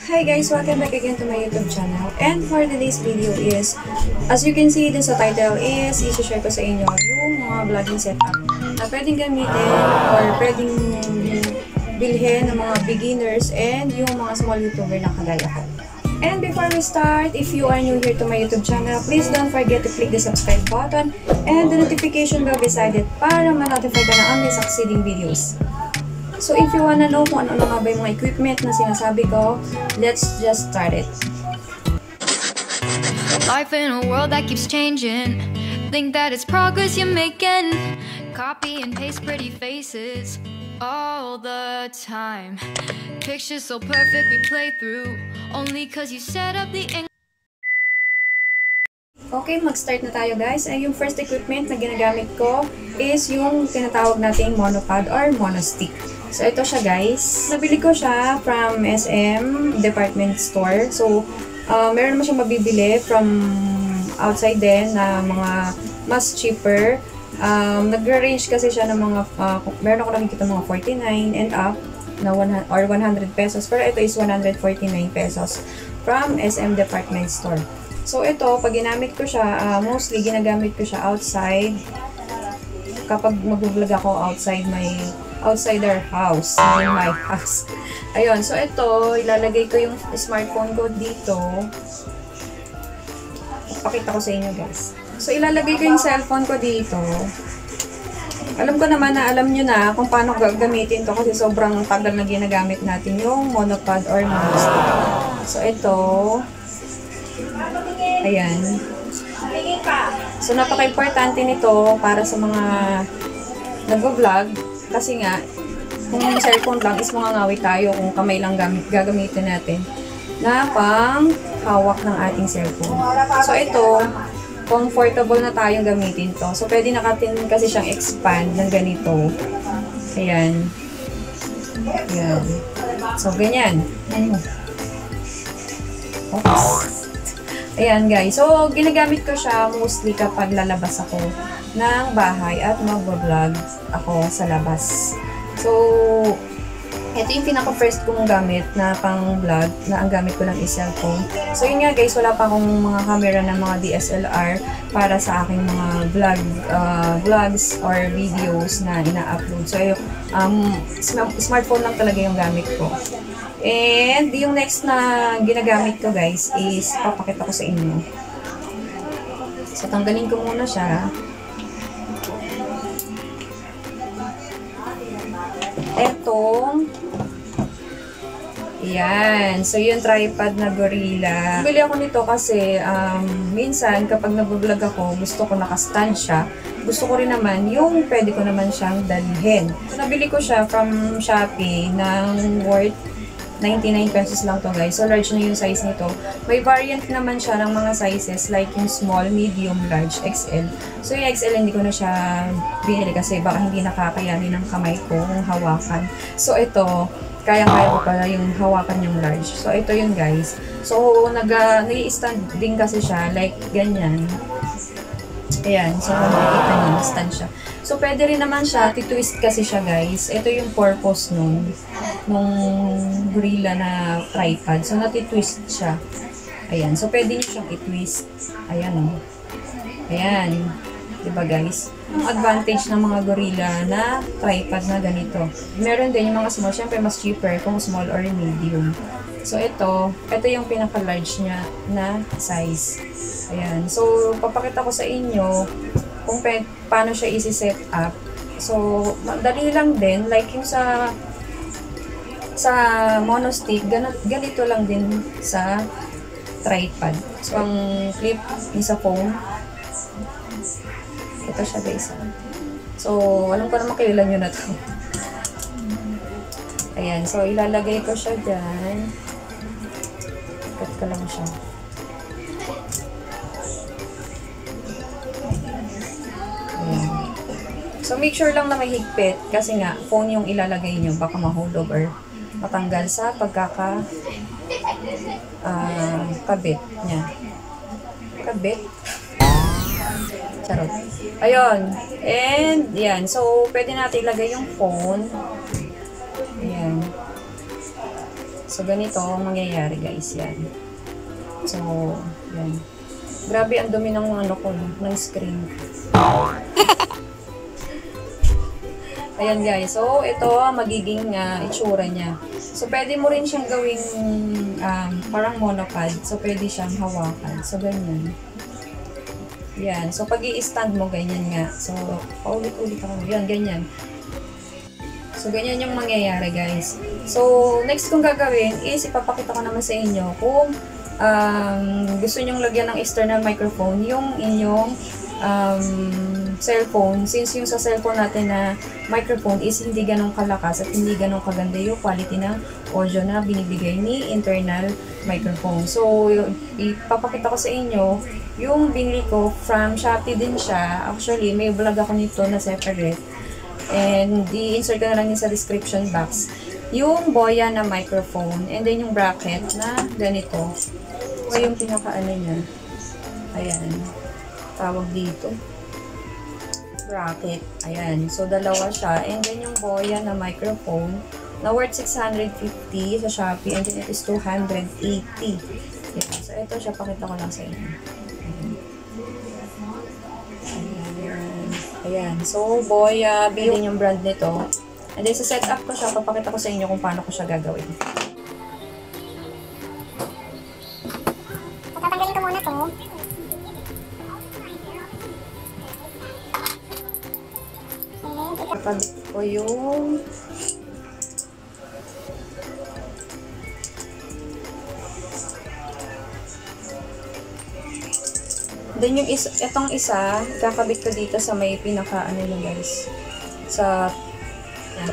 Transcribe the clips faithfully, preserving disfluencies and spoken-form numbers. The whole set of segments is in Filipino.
Hi guys! Welcome back again to my YouTube channel. And for today's video is, as you can see dun sa title is, isi-share ko sa inyo yung mga vlogging setup na pwedeng gamitin or pwedeng bilhin ng mga beginners and yung mga small YouTuber na kagaya ko. And before we start, if you are new here to my YouTube channel, please don't forget to click the subscribe button and the notification bell beside it para ma-notify ka na ang may succeeding videos. So if you wanna know kung ano-ano nga ba yung mga equipment na sinasabi ko, let's just start it. Life in a world that keeps changing. Think that it's progress you're making. Copy and paste pretty faces all the time. Pictures so perfect we play through only cause you set up the Okay, mag-start na tayo guys. Ay, yung first equipment na ginagamit ko is yung tinatawag nating monopod or monostick. So, ito siya guys. Nabili ko siya from S M department store. So, uh, meron naman siyang mabibili from outside din na mga mas cheaper. Um, Nag-range kasi siya ng mga, uh, meron ako nakikita mga forty-nine and up na one hundred or one hundred pesos. Pero ito is one hundred forty-nine pesos from S M department store. So, ito, pag ginamit ko siya, uh, mostly ginagamit ko siya outside. Kapag mag-vlog ako outside my outside our house, in my house. Ayun, so ito, ilalagay ko yung smartphone ko dito. Pakita ko sa inyo guys. So, ilalagay ko yung cellphone ko dito. Alam ko naman na alam nyo na kung paano gagamitin to kasi sobrang tagal na ginagamit natin yung monopod or monostick. So, ito. Ayan. So, napaka-importante nito para sa mga nag-vlog. Kasi nga, kung cellphone lang is mga ngawit tayo kung kamay lang gamit, gagamitin natin na pang hawak ng ating cellphone. So, ito, comfortable na tayong gamitin to. So, pwede nakatin kasi siyang expand ng ganito. Ayan. Ayan. So, ganyan. Oops. Ayan guys. So, ginagamit ko siya mostly kapag lalabas ako ng bahay at mag-vlog ako sa labas. So, ito yung pinaka-first kong gamit na pang-vlog na ang gamit ko lang is cellphone. So, yun nga guys, wala pa akong mga camera ng mga D S L R para sa aking mga vlog, uh, vlogs or videos na ina-upload. So, um, smartphone lang talaga yung gamit ko. And, yung next na ginagamit ko guys is, papakita ko sa inyo. So, tanggalin ko muna siya. Etong, yan. So, yung tripod na Gorilla. Bili ako nito kasi, um, minsan, kapag nag-vlog ako, gusto ko naka-stand siya. Gusto ko rin naman yung pwede ko naman siyang dalhin. So, nabili ko siya from Shopee ng worth ninety-nine pesos lang to guys. So, large na yung size nito. May variant naman siya ng mga sizes like yung small, medium, large, X L. So, yung X L hindi ko na siya binili kasi baka hindi nakakayanin ng kamay ko kung hawakan. So, ito, kayang-kaya ko pala yung hawakan yung large. So, ito yun guys. So, nag-i-stand din kasi siya like ganyan. Ayan. So, kung makikita niyo, stand siya. So, pwede rin naman siya, titwist kasi siya guys. Ito yung purpose nun, nung Gorilla na tripod. So, natitwist siya. Ayan. So, pwede niyo siyang i-twist. Ayan o. Oh. Ayan. Diba guys? Ang advantage ng mga Gorilla na tripod na ganito. Meron din yung mga small. Siyempre, mas cheaper kung small or medium. So, ito. Ito yung pinaka-large niya na size. Ayan. So, papakita ko sa inyo kung paano siya isi-set up. So, dali lang din. Like yung sa sa monostick, ganito lang din sa tripod. So, ang clip yung sa phone. Ito siya guys. So, alam ko naman kailan nyo na to. Ayan. So, ilalagay ko siya dyan. Cut ko lang siya. Ayan. So, make sure lang na may higpit kasi nga, phone yung ilalagay nyo. Baka mahulog or matanggal sa pagkaka uh, kabit niya. Kabit? Charot. Ayun. And, yan. So, pwede natin ilagay yung phone. Ayan. So, ganito ang mangyayari guys, yan. So, yan. Grabe, ang dumi ng ano ko, ng screen. Ayan guys, so ito magiging uh, itsura niya. So, pwede mo rin siyang gawing um, parang monopod. So, pwede siyang hawakan. So, ganyan. Yan. So, pag i-stand mo, ganyan nga. So, paulit-ulit ako. Yan, ganyan. So, ganyan yung mangyayari, guys. So, next kong gagawin is ipapakita ko naman sa inyo kung um, gusto nyong lagyan ng external microphone yung inyong um, cellphone. Since yung sa cellphone natin na microphone is hindi ganong kalakas at hindi ganong kaganda yung quality ng audio na binibigay ni internal microphone. So, ipapakita ko sa inyo yung binili ko from Shopee din siya. Actually, may vlog ako nito na separate. And i-insert ko na lang yun sa description box. Yung boya na microphone. And then yung bracket na ganito. O yung pinaka-ano niya. Ayan. Tawag dito. Bracket. Ayan. So, dalawa siya. And then yung boya na microphone na worth six hundred fifty sa Shopee. And then it is two hundred eighty. Ayan. So, ito siya. Pakita ko lang sa inyo. Ayan. So, boya, bilhin yung brand nito. And then, sa setup ko siya, papakita ko sa inyo kung paano ko siya gagawin. Tatanggalin ko muna to. Kapagit ko yung then yung isa, itong isa, kakabit ko dito sa may pinaka, ano yun guys, sa, yan.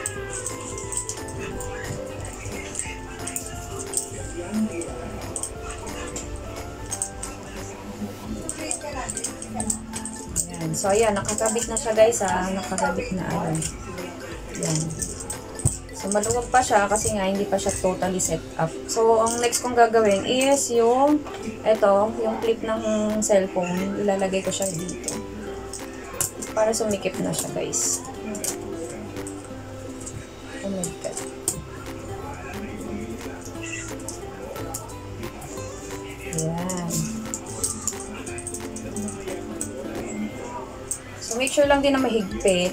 Ayan. So, ayan, nakakabit na siya guys, ha, nakakabit na, ayan. Ayan. So, maluwag pa siya kasi nga hindi pa siya totally set up. So, ang next kong gagawin is yung, eto, yung clip ng cellphone. Ilalagay ko siya dito. Para sumikip na siya, guys. Oh my God. Ayan. So, make sure lang din na mahigpit.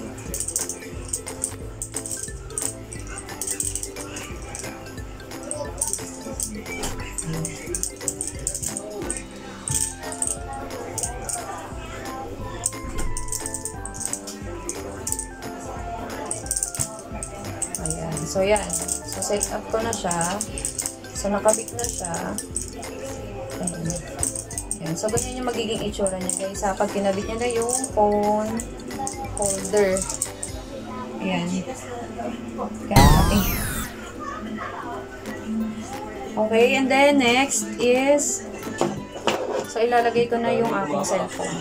Ayan. So, yan. So, set up ko na siya. So, nakabit na siya. Ayan. Ayan. So, ganyan yung magiging itsura niya, guys. Ha? Pag kinabit niya na yung phone holder. Ayan. Okay. Okay. And then, next is so, ilalagay ko na yung aking cellphone.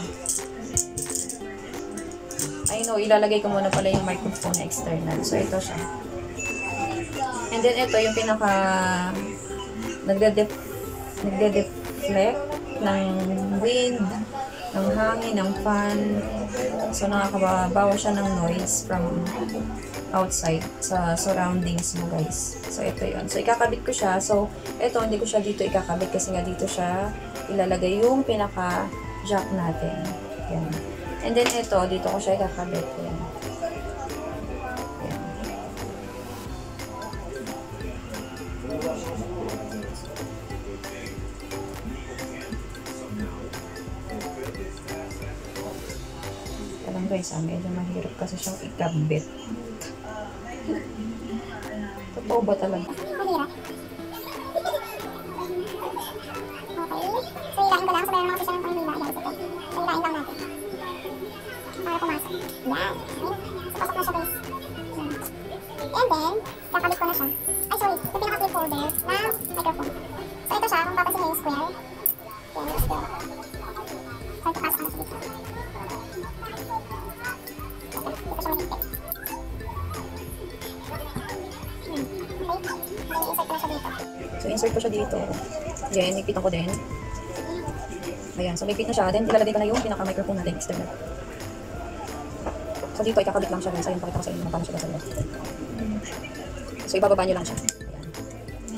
I know, ilalagay ko muna pala yung microphone na external. So, ito siya. And then, ito yung pinaka nagde-def nagde-deflect ng wind, ng hangin, ng fan. So, nakakabawa siya ng noise from outside sa surroundings mo, guys. So, ito yun. So, ikakabit ko siya. So, ito, hindi ko siya dito ikakabit kasi nga dito siya ilalagay yung pinaka-jack natin. Yan. And then, ito, dito ko siya ikakabit. Yan. Yan. Alam guys, ah, medyo mahirap kasi siyang ikabit. Totoo ba talaga? Mahirap. Okay. So, hilahin ko lang. So, meron ako siya ng panghila. Guys, ito. So, hilahin lang natin. Para pumasok. Yan. So, pasok na siya, guys. And then, kakabit ko na siya. Ay, sorry. Yung pinaka-clip holder na microphone. So, ito siya. Kung papansin niyo yung square. Yan, yung square. So, ito pasok na siya dito. Dito siya mahigpit. So, insert ko siya dito. Then, ipitan ko din. Ayan. So, may fit na siya. Then, ilalagay ko na yung pinaka-microphone natin external. So, dito, ikakabit lang siya. Guys. Ayun, pakita ko sa inyo paano siya gagawin. So, ibababa nyo lang siya. Ayan.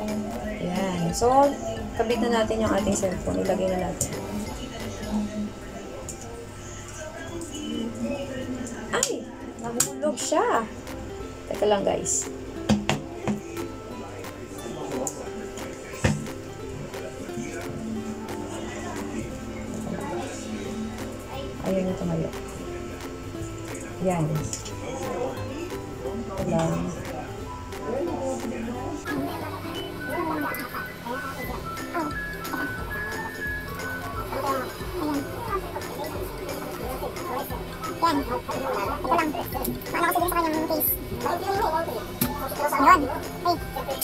Ayan. So, kabit na natin yung ating cellphone. Ilagay na natin. Ay! Nahulog siya. Teka lang, guys. Ayun yung tumayo. Yan. Wala. Yan. Ito lang. Paano kasi din sa kanyang case? Yun. Hey.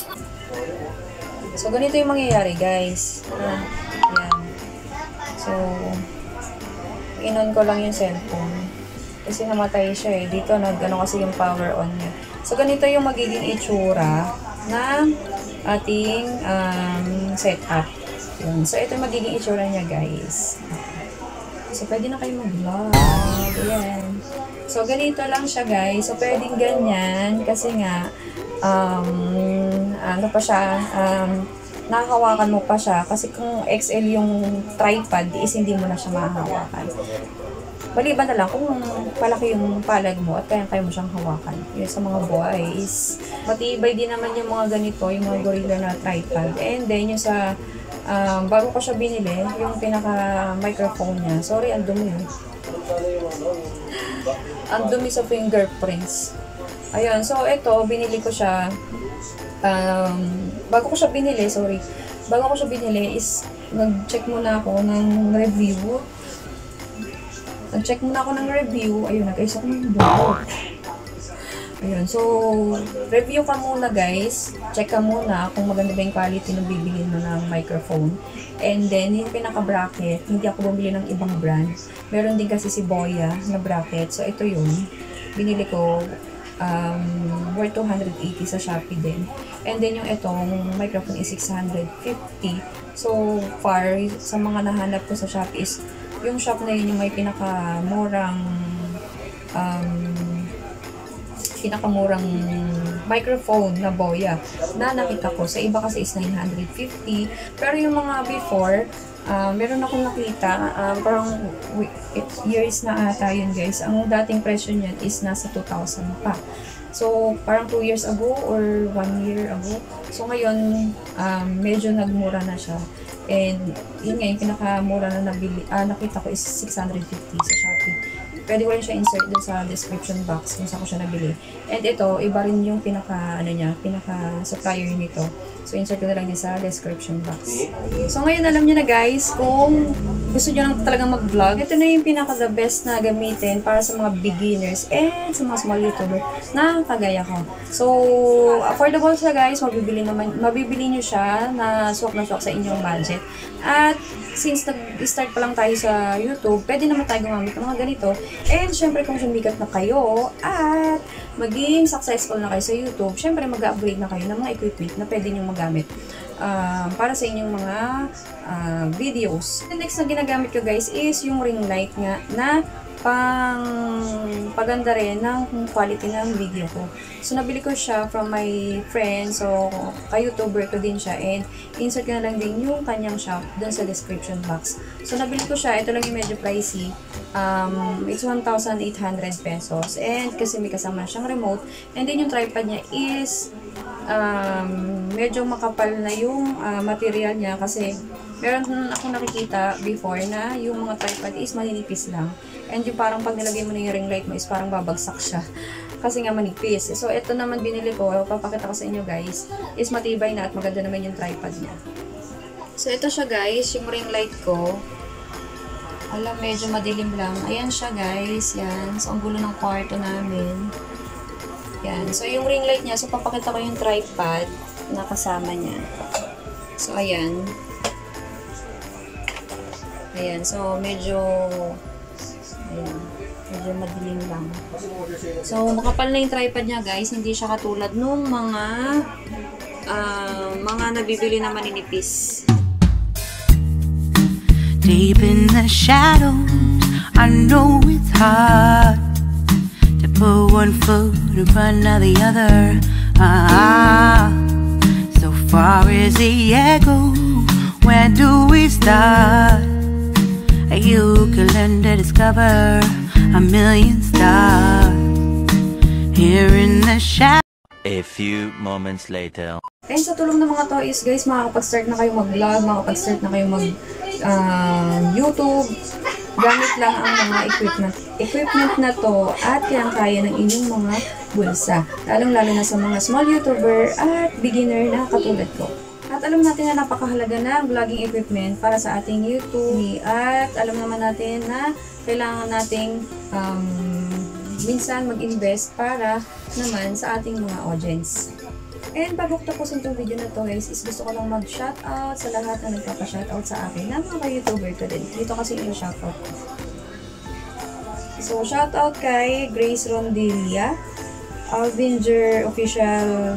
So, ganito yung mangyayari, guys. Yan. Yan. So, in-on ko lang yung cellphone. Kasi namatay siya eh. Dito, nag-ano kasi yung power on niya. So, ganito yung magiging itsura ng ating um, setup. Yun. So, ito yung magiging itsura niya, guys. So, pwede na kayo mag-vlog. Ayan. So, ganito lang siya, guys. So, pwedeng ganyan. Kasi nga, um, ano pa siya, um, nakahawakan mo pa siya. Kasi kung X L yung tripod, is hindi mo na siya mahahawakan. Maliban na lang kung palaki yung palad mo at kaya kaya mo siyang hawakan. Yun sa mga boys. Matibay din naman yung mga ganito, yung mga Gorilla na tripod. And then, yung sa, um, bago ko siya binili, yung pinaka-microphone niya. Sorry, ang dumi yun. Ang dumi sa fingerprints. Ayun, so ito, binili ko siya. Um, bago ko siya binili, sorry. Bago ko siya binili is, nag-check muna ako ng review. Nag-check muna ako ng review. Ayun, nag-ayos ako ng buhok. Ayun, so, review ka muna, guys. Check ka muna kung maganda ba yung quality ng bibilin mo ng microphone. And then, yung pinaka-bracket, hindi ako bumili ng ibang brand. Meron din kasi si Boya na bracket. So, ito yun. Binili ko um, worth two hundred eighty sa Shopee din. And then, yung itong microphone is six hundred fifty. So, far, sa mga nahanap ko sa Shopee is yung shop na yun yung may pinakamurang um, pinakamurang microphone na Boya na nakita ko. Sa iba kasi is nine hundred fifty. Pero yung mga before, uh, meron akong nakita, uh, parang years na ata yun, guys. Ang dating presyo niyan is nasa two thousand pa. So, parang two years ago or one year ago. So, ngayon, um, medyo nagmura na siya. And, yun nga, yung pinakamura na nabili, ah, nakita ko is six hundred fifty sa Shopee. Pwede ko rin siya insert dun sa description box kung saan ko siya nabili. And ito, iba rin yung pinaka, ano niya, pinaka supplier nito. So, insert ko na lang din sa description box. So, ngayon alam niyo na, guys, kung gusto niyo lang talagang mag-vlog, ito na yung pinaka the best na gamitin para sa mga beginners and sa mga small YouTuber na kagaya ko. So, affordable siya, guys. Mabibili naman, mabibili niyo siya na swak na swak sa inyong budget. At since nag-start pa lang tayo sa YouTube, pwede naman tayo gumamit ng mga ganito. And syempre kung sumikat na kayo at maging successful na kayo sa YouTube, syempre mag-upgrade na kayo ng mga equipment na pwede nyo magamit uh, para sa inyong mga uh, videos. The next na ginagamit ko, guys, is yung ring light nga na pang paganda rin ng quality ng video ko. So, nabili ko siya from my friend. So, ka-YouTuber ko din siya. And, insert ko na lang din yung kanyang shop dun sa description box. So, nabili ko siya. Ito lang yung medyo pricey. Um, it's one thousand eight hundred pesos. And, kasi may kasama siyang remote. And then, yung tripod niya is um, medyo makapal na yung uh, material niya. Kasi, meron ako nakikita before na yung mga tripod is maninipis lang. And yung parang pag nilagay mo na yung ring light mo is parang babagsak siya. Kasi nga manipis. So, ito naman binili ko. Papakita ko sa inyo, guys. Is matibay na at maganda naman yung tripod niya. So, ito siya, guys. Yung ring light ko. Alam, medyo madilim lang. Ayan siya, guys. Yan. So, ang gulo ng kwarto namin. Yan. So, yung ring light niya. So, papakita ko yung tripod na kasama niya. So, ayan. Ayan. So, medyo... Ayan. Medyo madilim lang. So, makapal na yung tripod niya, guys. Hindi siya katulad nung mga uh, mga nabibili na maninipis. Deep in the shadows, I know it's hard to put one foot in front of the other. Ah, so far is the echo? Where do we start? You can learn to discover a million stars here in the shadow. A few moments later. And sa tulong ng mga to is guys, makakapag-start na kayo mag-vlog, makakapag-start na kayo mag-YouTube. Gamit lang ang mga equipment. Equipment na to at kayang-kaya ng inyong mga bulsa. Lalong-lalo na sa mga small YouTuber at beginner na katulad ko. At alam natin na napakahalaga na ang vlogging equipment para sa ating YouTube. At alam naman natin na kailangan nating um, minsan mag-invest para naman sa ating mga audience. And bago ko tapusin itong video na to guys, is gusto ko lang mag-shoutout sa lahat na nagpapa-shoutout sa akin na mga YouTuber ko din. Dito kasi yung shoutout. So, shoutout kay Grace Rondelia, Alvinger Official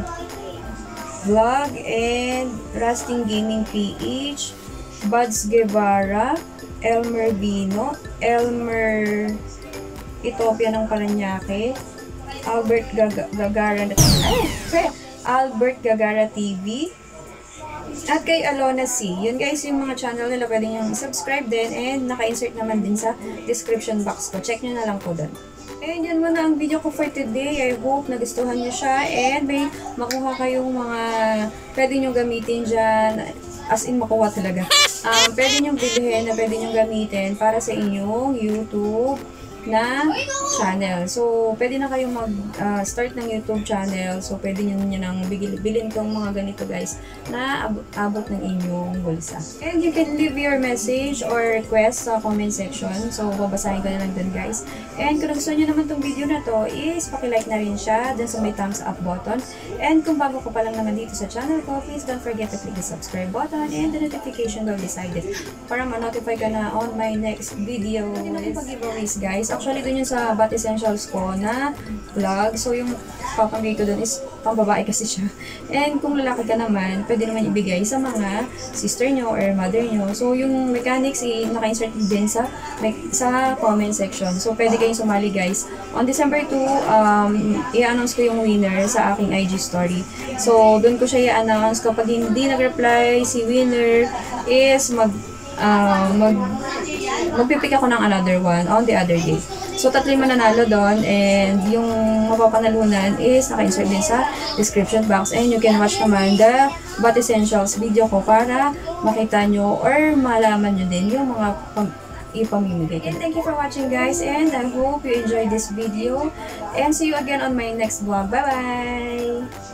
Vlog, and Rusting Gaming P H, Buds Guevara, Elmer Bino, Elmer Ethiopia ng Paranaque, Albert Gag Gagara ay, sorry, Albert Gagara T V, at kay Alona C. Yun guys, yung mga channel nila pwede nyo subscribe din, and naka-insert naman din sa description box ko. Check nyo na lang po doon. And yan muna ang video ko for today. I hope nagustuhan nyo siya and may makuha kayong mga pwede nyo gamitin dyan. As in, makuha talaga. Um, pwede nyo bilhin na pwede nyo gamitin para sa inyong YouTube na channel. So, pwede na kayong mag-start uh, ng YouTube channel. So, pwede nyo nyo nang bilhin kong mga ganito guys na abot, abot ng inyong bulsa. And you can leave your message or request sa comment section. So, babasahin ko na lang dun guys. And kung gusto nyo naman tong video na to is pakilike na rin siya dun sa may thumbs up button. And kung bago ko pa lang naman dito sa channel ko, please don't forget to click the subscribe button and the notification bell beside it para ma-notify ka na on my next video. Hindi naman pag-giveaways guys. Actually, dun yung sa Bat Essentials ko na vlog. So, yung papamigay ko dun is pang babae kasi siya. And kung lalaki ka naman, pwede naman ibigay sa mga sister nyo or mother nyo. So, yung mechanics, eh, naka-insert din sa, sa comment section. So, pwede kayong sumali guys. On December second, um, i-announce ko yung winner sa aking I G story. So, dun ko siya i-announce. Kapag hindi nag-reply si winner is mag, uh, mag, magpipik ako ng another one on the other day. So, tatlo yung mananalo doon and yung mapapanalunan is naka-insert din sa description box and you can watch naman the Bat Essentials video ko para makita nyo or malaman nyo din yung mga ipamimigay ko. And thank you for watching guys and I hope you enjoyed this video and see you again on my next vlog. Bye-bye!